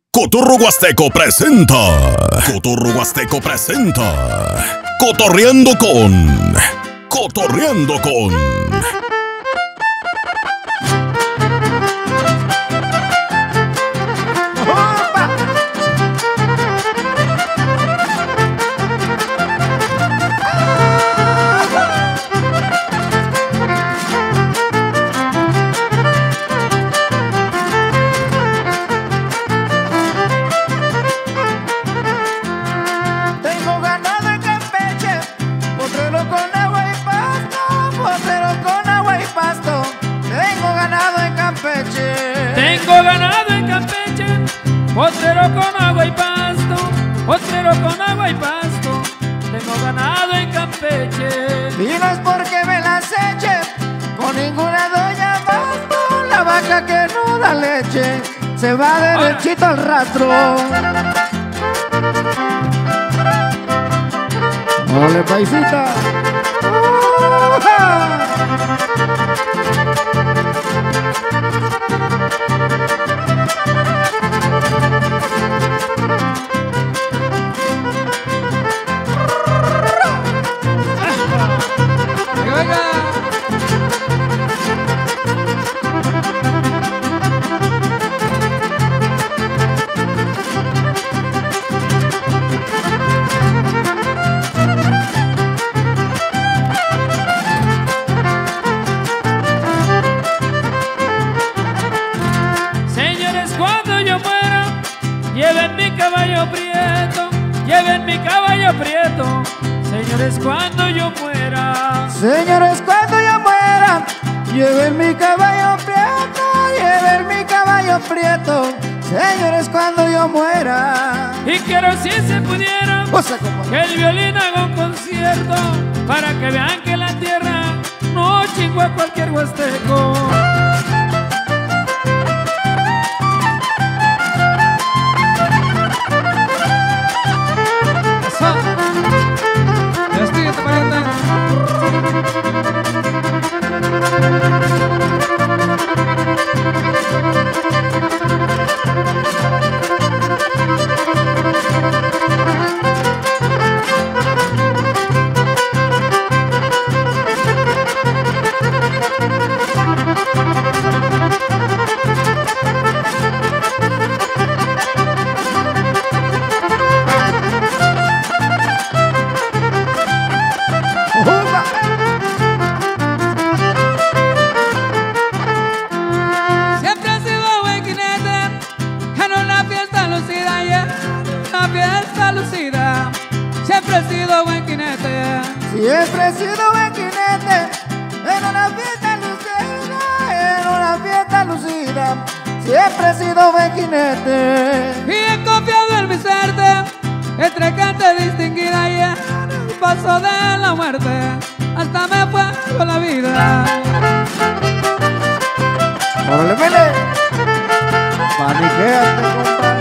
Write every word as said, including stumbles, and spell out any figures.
Cotorro Huasteco presenta. Cotorro Huasteco presenta. Cotorreando con. Cotorreando con. Tengo ganado en Campeche, potrero con agua y pasto, potrero con agua y pasto. Tengo ganado en Campeche. Y no es porque me las eche con ninguna doña pasto. La vaca que no da leche se va derechito al rastro. ¡Ole, paisita! ¡Uh-huh! Lleven mi caballo prieto, lleven mi caballo prieto, señores, cuando yo muera. Señores, cuando yo muera, lleven mi caballo prieto, lleven mi caballo prieto, señores, cuando yo muera. Y quiero, si se pudiera, o sea, que el violín haga un concierto, para que vean que la tierra no chingó a cualquier huasteco. Siempre he sido buen jinete, siempre he sido buen jinete, en una fiesta lucida, en una fiesta lucida, siempre he sido buen jinete. Y he confiado en mi suerte, entre gente distinguida y en el paso de la muerte, hasta me fue con la vida. ¡Órale, mele! ¡Paniquéate, compadre!